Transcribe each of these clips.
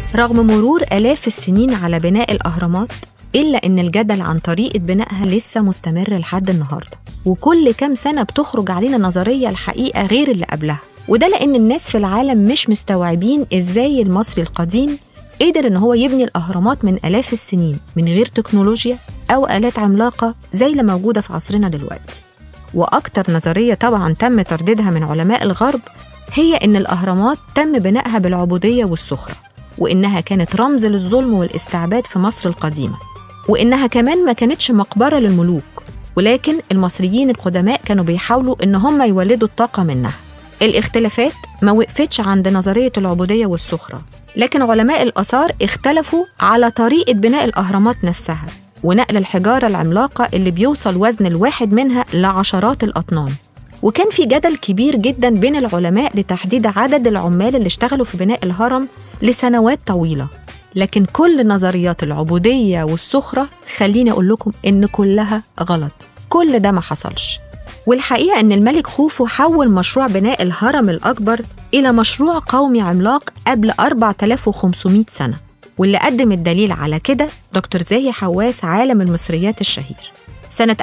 رغم مرور آلاف السنين على بناء الأهرامات، إلا إن الجدل عن طريقة بنائها لسه مستمر لحد النهاردة، وكل كام سنة بتخرج علينا نظرية الحقيقة غير اللي قبلها. وده لأن الناس في العالم مش مستوعبين إزاي المصري القديم قدر إن هو يبني الأهرامات من آلاف السنين من غير تكنولوجيا أو آلات عملاقة زي اللي موجودة في عصرنا دلوقتي. وأكتر نظرية طبعاً تم ترديدها من علماء الغرب هي إن الأهرامات تم بنائها بالعبودية والسخرة، وإنها كانت رمز للظلم والاستعباد في مصر القديمة، وإنها كمان ما كانتش مقبرة للملوك، ولكن المصريين القدماء كانوا بيحاولوا إن هم يولدوا الطاقة منها. الاختلافات ما وقفتش عند نظرية العبودية والسخرة، لكن علماء الآثار اختلفوا على طريقة بناء الأهرامات نفسها ونقل الحجارة العملاقة اللي بيوصل وزن الواحد منها لعشرات الأطنان. وكان في جدل كبير جداً بين العلماء لتحديد عدد العمال اللي اشتغلوا في بناء الهرم لسنوات طويلة. لكن كل نظريات العبودية والسخرة خليني أقول لكم إن كلها غلط، كل ده ما حصلش. والحقيقة إن الملك خوفو حول مشروع بناء الهرم الأكبر إلى مشروع قومي عملاق قبل 4500 سنة، واللي قدم الدليل على كده دكتور زاهي حواس عالم المصريات الشهير. سنة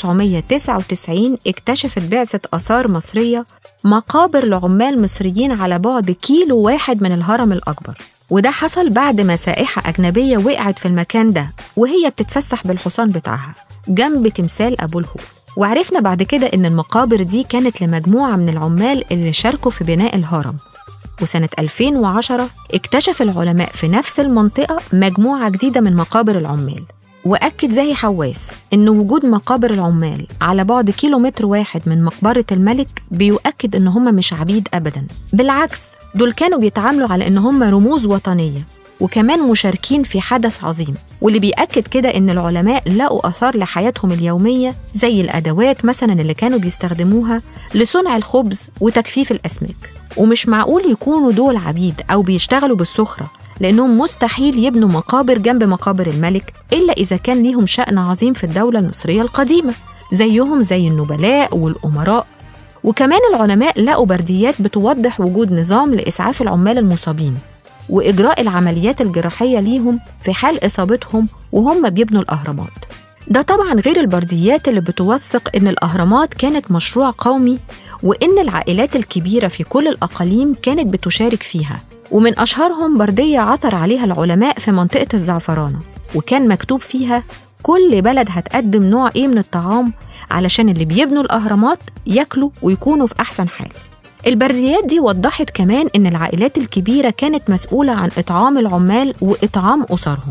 1999 اكتشفت بعثة آثار مصرية مقابر لعمال مصريين على بعد كيلو واحد من الهرم الأكبر، وده حصل بعد ما سائحة أجنبية وقعت في المكان ده وهي بتتفسح بالحصان بتاعها جنب تمثال أبو الهول. وعرفنا بعد كده إن المقابر دي كانت لمجموعة من العمال اللي شاركوا في بناء الهرم. وسنة 2010 اكتشف العلماء في نفس المنطقة مجموعة جديدة من مقابر العمال، وأكد زاهي حواس إن وجود مقابر العمال على بعد كيلومتر واحد من مقبرة الملك بيؤكد إن هم مش عبيد أبداً، بالعكس دول كانوا بيتعاملوا على إن هم رموز وطنية وكمان مشاركين في حدث عظيم. واللي بيأكد كده إن العلماء لقوا آثار لحياتهم اليومية زي الأدوات مثلاً اللي كانوا بيستخدموها لصنع الخبز وتجفيف الأسماك. ومش معقول يكونوا دول عبيد أو بيشتغلوا بالسخرة، لأنهم مستحيل يبنوا مقابر جنب مقابر الملك إلا إذا كان ليهم شأن عظيم في الدولة المصرية القديمة زيهم زي النبلاء والأمراء. وكمان العلماء لقوا برديات بتوضح وجود نظام لإسعاف العمال المصابين وإجراء العمليات الجراحية ليهم في حال إصابتهم وهم بيبنوا الأهرامات. ده طبعاً غير البرديات اللي بتوثق إن الأهرامات كانت مشروع قومي وإن العائلات الكبيرة في كل الأقاليم كانت بتشارك فيها. ومن أشهرهم بردية عثر عليها العلماء في منطقة الزعفرانة، وكان مكتوب فيها كل بلد هتقدم نوع إيه من الطعام علشان اللي بيبنوا الأهرامات ياكلوا ويكونوا في أحسن حال. البرديات دي وضحت كمان إن العائلات الكبيرة كانت مسؤولة عن إطعام العمال وإطعام أسرهم،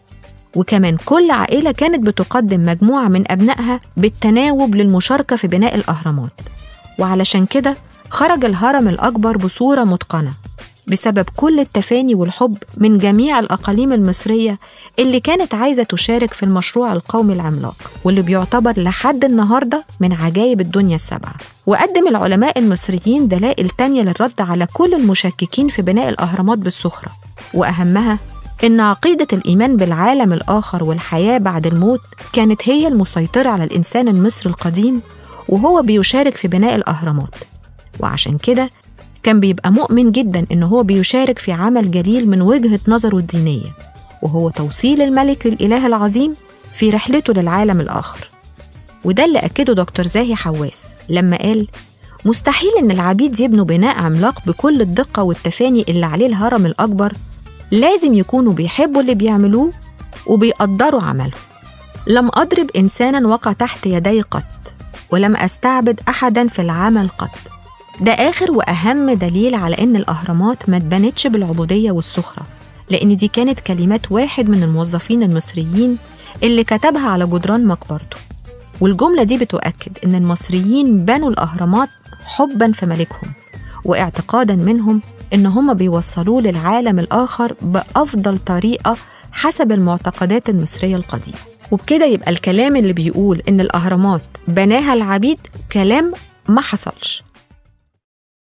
وكمان كل عائلة كانت بتقدم مجموعة من أبنائها بالتناوب للمشاركة في بناء الأهرامات. وعلشان كده خرج الهرم الأكبر بصورة متقنة بسبب كل التفاني والحب من جميع الأقاليم المصرية اللي كانت عايزة تشارك في المشروع القومي العملاق، واللي بيعتبر لحد النهاردة من عجائب الدنيا السبعة. وقدم العلماء المصريين دلائل تانية للرد على كل المشككين في بناء الأهرامات بالسخرة، وأهمها إن عقيدة الإيمان بالعالم الآخر والحياة بعد الموت كانت هي المسيطرة على الإنسان المصري القديم وهو بيشارك في بناء الأهرامات. وعشان كده كان بيبقى مؤمن جداً إنه هو بيشارك في عمل جليل من وجهة نظره الدينية، وهو توصيل الملك للإله العظيم في رحلته للعالم الآخر. وده اللي أكده دكتور زاهي حواس لما قال مستحيل إن العبيد يبنوا بناء عملاق بكل الدقة والتفاني اللي عليه الهرم الأكبر، لازم يكونوا بيحبوا اللي بيعملوه وبيقدروا عمله. لم أضرب إنساناً وقع تحت يدي قط، ولم أستعبد أحداً في العمل قط. ده آخر وأهم دليل على إن الأهرامات ما اتبنتش بالعبودية والسخرة، لأن دي كانت كلمات واحد من الموظفين المصريين اللي كتبها على جدران مقبرته. والجملة دي بتؤكد إن المصريين بنوا الأهرامات حباً في ملكهم واعتقاداً منهم إن هم بيوصلوه للعالم الآخر بأفضل طريقة حسب المعتقدات المصرية القديمة. وبكده يبقى الكلام اللي بيقول إن الأهرامات بناها العبيد كلام ما حصلش،